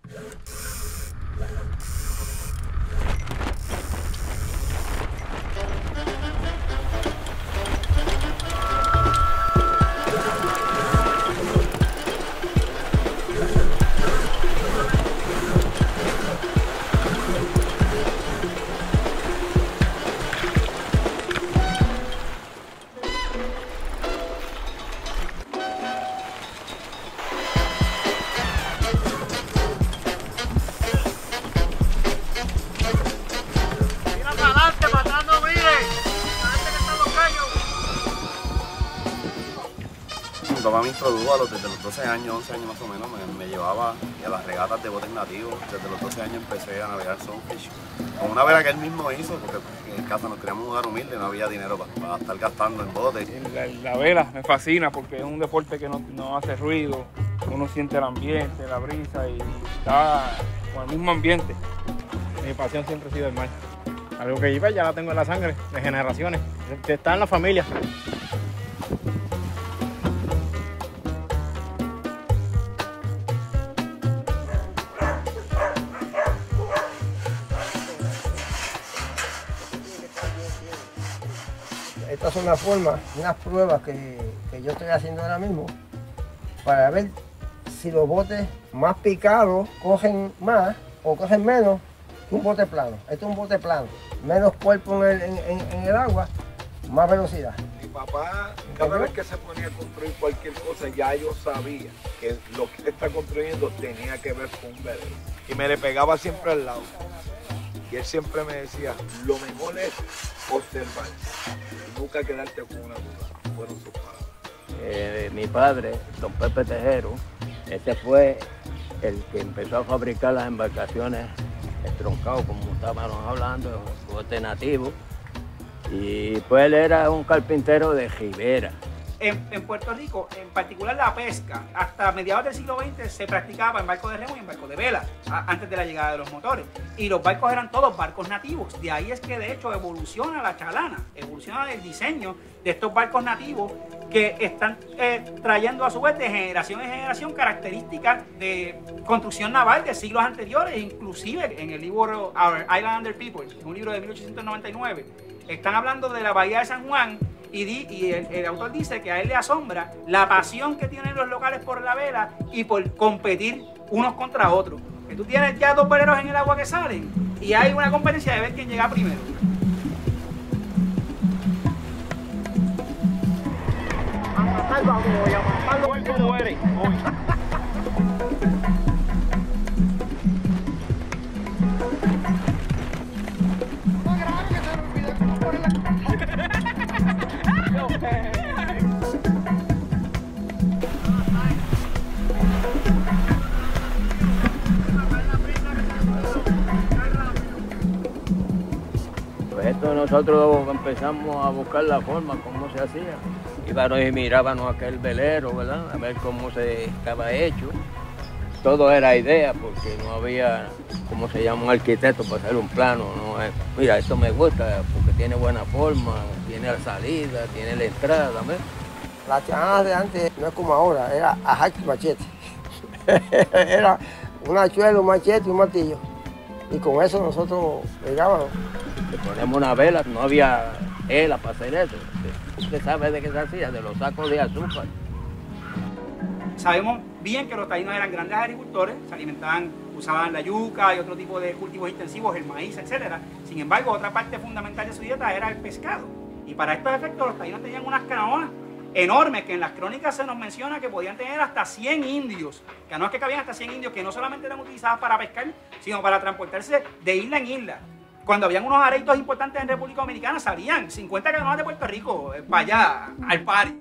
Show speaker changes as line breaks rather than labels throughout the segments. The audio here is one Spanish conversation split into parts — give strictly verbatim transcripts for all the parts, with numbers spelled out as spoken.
Mi papá me introdujo a los, desde los doce años, once años más o menos, me, me llevaba a las regatas de botes nativos. Desde los doce años empecé a navegar sunfish, con una vela que él mismo hizo, porque en casa nos queríamos un lugar humilde, no había dinero para, para estar gastando en botes.
La, la vela me fascina porque es un deporte que no, no hace ruido, uno siente el ambiente, la brisa y está con el mismo ambiente.
Mi pasión siempre ha sido el mar. Algo que iba ya la tengo en la sangre, de generaciones, está en la familia.
Estas son las formas, unas pruebas que, que yo estoy haciendo ahora mismo para ver si los botes más picados cogen más o cogen menos que un bote plano. Esto es un bote plano, menos cuerpo en el, en, en, en el agua, más velocidad.
Mi papá, cada vez que se ponía a construir cualquier cosa, ya yo sabía que lo que está construyendo tenía que ver con un velero. Y me le pegaba siempre al lado. Y él siempre me decía, lo mejor es observar y nunca quedarte con una duda. Fueron sus padres.
Eh, mi padre, don Pepe Tejero, este fue el que empezó a fabricar las embarcaciones estroncados, como estábamos hablando, bote nativo. Y pues él era un carpintero de ribera.
En, en Puerto Rico, en particular la pesca, hasta mediados del siglo veinte se practicaba en barcos de remo y en barcos de vela, a, antes de la llegada de los motores. Y los barcos eran todos barcos nativos. De ahí es que de hecho evoluciona la chalana, evoluciona el diseño de estos barcos nativos que están eh, trayendo a su vez de generación en generación características de construcción naval de siglos anteriores, inclusive en el libro Our Island Under People, un libro de mil ochocientos noventa y nueve, están hablando de la bahía de San Juan. Y, di, y el, el autor dice que a él le asombra la pasión que tienen los locales por la vela y por competir unos contra otros. Que tú tienes ya dos veleros en el agua que salen y hay una competencia de ver quién llega primero.
Pues esto nosotros empezamos a buscar la forma, cómo se hacía. Íbamos y mirábamos aquel velero, ¿verdad? A ver cómo se estaba hecho. Todo era idea, porque no había, ¿cómo se llama? Un arquitecto para hacer un plano. ¿No? Mira, esto me gusta porque tiene buena forma, tiene la salida, tiene la entrada, ¿ves?
Las chalanas de antes no es como ahora, era ajaque y machete. Era un hachuelo, un machete y un martillo. Y con eso nosotros pegábamos.
Le ponemos una vela, no había hela para hacer eso. ¿Usted sabe de qué se hacía? De los sacos de azúcar.
Sabemos bien que los taínos eran grandes agricultores, se alimentaban, usaban la yuca y otro tipo de cultivos intensivos, el maíz, etcétera. Sin embargo, otra parte fundamental de su dieta era el pescado. Y para estos efectos los taínos tenían unas canoas enormes, que en las crónicas se nos menciona que podían tener hasta cien indios, canoas que cabían hasta cien indios, que no solamente eran utilizadas para pescar, sino para transportarse de isla en isla. Cuando habían unos areitos importantes en República Dominicana, salían cincuenta canoas de Puerto Rico eh, para allá, al party.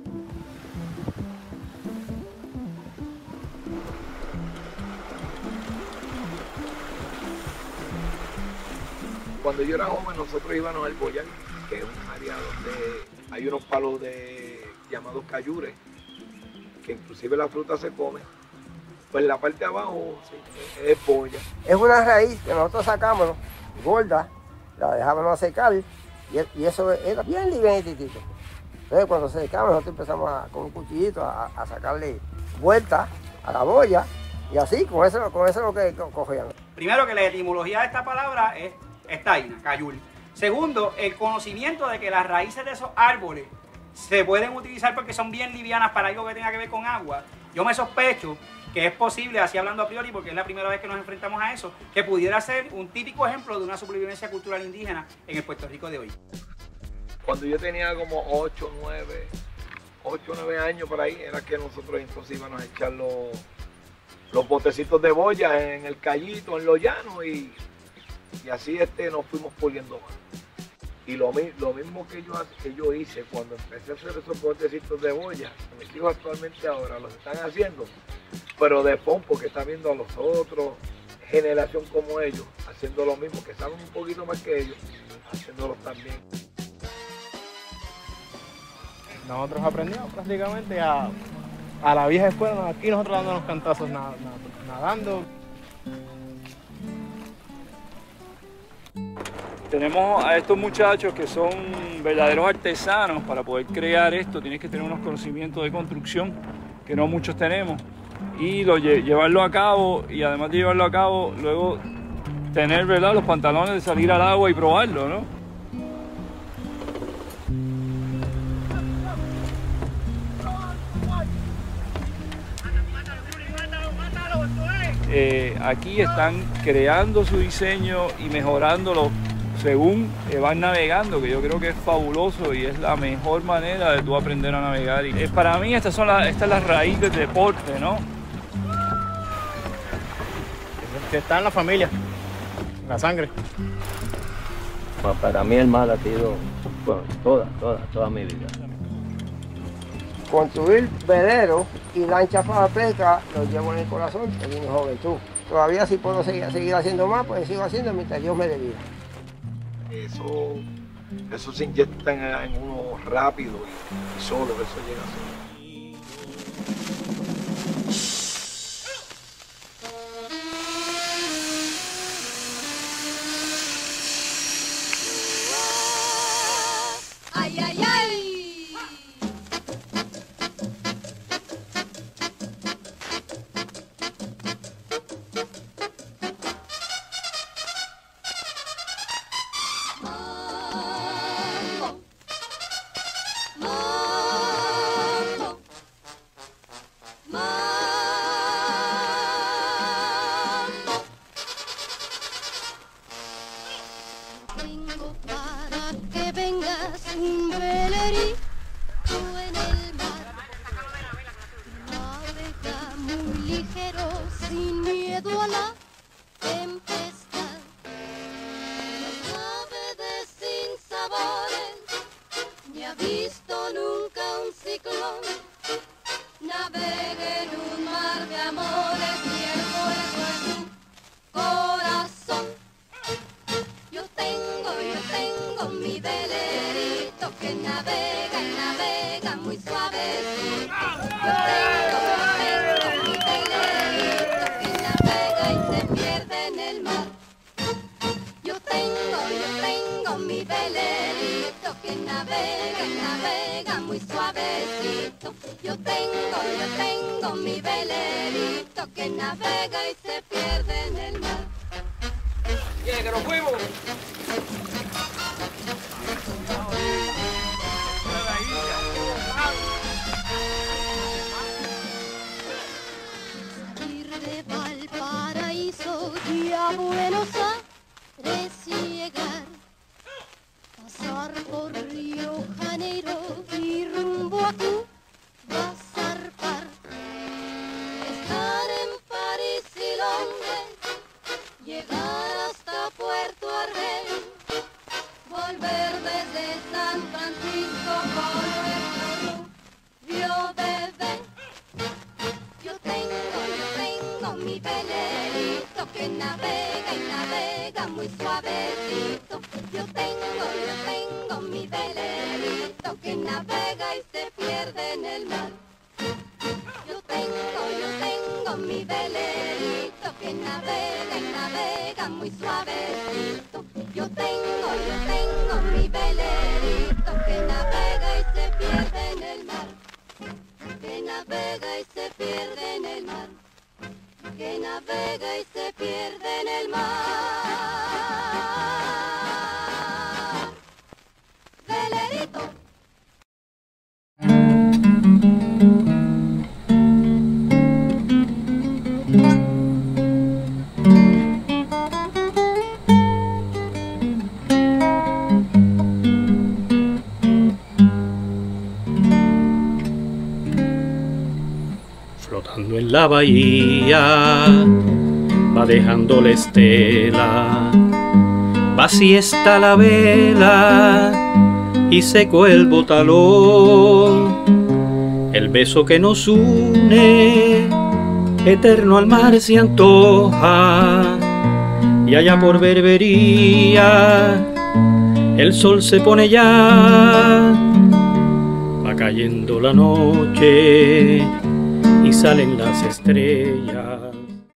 Cuando yo era joven, nosotros íbamos al Boyán, que es un área donde hay unos palos de, llamados cayures, que inclusive la fruta se come. Pues la parte de abajo sí, es boya.
Es una raíz que nosotros sacamos, ¿no? Gorda, la dejábamos secar y, y eso era bien livianitito. Entonces cuando se secaba nosotros empezamos a, con un cuchillito a, a sacarle vuelta a la boya Y así, con eso, con eso es lo que co- cogían.
Primero, que la etimología de esta palabra es, es taína, cayul. Segundo, el conocimiento de que las raíces de esos árboles se pueden utilizar porque son bien livianas para algo que tenga que ver con agua. Yo me sospecho que es posible, así hablando a priori, porque es la primera vez que nos enfrentamos a eso, que pudiera ser un típico ejemplo de una supervivencia cultural indígena en el Puerto Rico de hoy.
Cuando yo tenía como ocho, nueve, ocho, nueve años por ahí, era que nosotros entonces íbamos a echar los, los botecitos de boya en el callito, en los llanos, y, y así este, nos fuimos puliendo más. Y lo, mi- lo mismo que yo, que yo hice cuando empecé a hacer esos botecitos de boya, mis hijos actualmente ahora los están haciendo, pero de pon, porque están viendo a los otros, generación como ellos, haciendo lo mismo, que saben un poquito más que ellos, haciéndolo también.
Nosotros aprendimos prácticamente a, a la vieja escuela, aquí nosotros dándonos cantazos na- na- nadando.
Tenemos a estos muchachos que son verdaderos artesanos. Para poder crear esto tienes que tener unos conocimientos de construcción que no muchos tenemos y lo, lle- llevarlo a cabo, y además de llevarlo a cabo, luego tener, ¿verdad?, los pantalones de salir al agua y probarlo, ¿no? Eh, aquí están creando su diseño y mejorándolo según eh, van navegando, que yo creo que es fabuloso y es la mejor manera de tú aprender a navegar. Y, eh, para mí estas son las, esta es la raíz del deporte, ¿no?
Que está en la familia, en la sangre.
Pa- Para mí el mar ha sido bueno, toda, toda, toda mi vida.
Construir veleros y lanchas para la pesca los llevo en el corazón desde mi juventud. Todavía si puedo seguir, seguir haciendo más, pues sigo haciendo mientras Dios me dé vida.
Eso, eso se inyecta en, en uno rápido y, y solo, eso llega a ser.
Ay, ay, ay. Mambo, mambo, mambo. Vengo para que vengas un velerito en el mar. Navega muy ligero, sin miedo a la tempestad. Nave de sinsabores, ni ha visto nunca un ciclón. Navega en un mar de amores y el fuego es su corazón. Yo tengo, yo tengo mi velerito que navega y navega muy suavecito. Yo tengo, yo tengo mi velerito que navega y se pierde en el mar. Yo tengo, yo tengo mi velerito que navega y navega muy suavecito. Yo tengo, yo tengo mi velerito que navega y se pierde en el mar.
¡Bien, que nos fuimos!
Ir de Valparaíso y a Buenos Aires llegar, pasar por Río Janeiro y rumbo a Cuba zarpar, estar en París y Londres, llegar hasta Puerto Argel, volver desde San Francisco con nuestro rubio bebé. Yo tengo, yo tengo mi velerito que navega y navega muy suavecito. Yo tengo, yo tengo mi velerito que navega y se pierde en el mar. Yo tengo, yo tengo mi velerito que navega y navega muy suavecito. Yo tengo, yo tengo mi velerito que navega y se pierde en el mar. Que navega y se pierde en el mar. que navega y se pierde en el mar. Velerito.
Flotando en la bahía, va dejando la estela, vacía está la vela y seco el botalón. El beso que nos une, eterno al mar se antoja, y allá por Berbería el sol se pone ya, va cayendo la noche y salen las estrellas.